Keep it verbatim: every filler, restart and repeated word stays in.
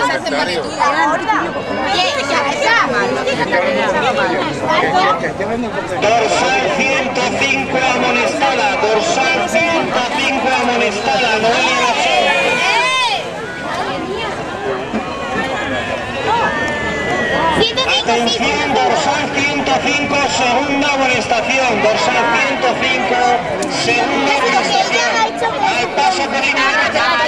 Dorsal ciento cinco amonestada, dorsal ciento cinco amonestada, no hay atención, dorsal ciento cinco, segunda amonestación, dorsal ciento cinco, segunda amonestación, al paso por línea derecha.